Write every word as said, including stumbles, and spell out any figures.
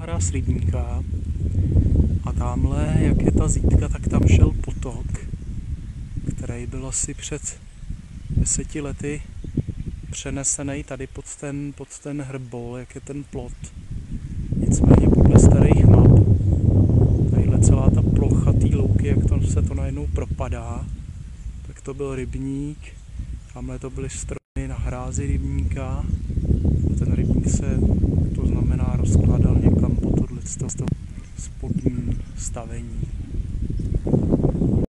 hráz rybníka a tamhle, jak je ta zítka, tak tam šel potok, který byl asi před deseti lety přenesený tady pod ten, pod ten hrbol, jak je ten plot. Nicméně podle starých map, tadyhle celá ta plocha té louky, jak to, se to najednou propadá, tak to byl rybník, tamhle to byly stromy na hrázi rybníka a ten rybník se, to znamená, rozkládal někam po tohle spodní stavení.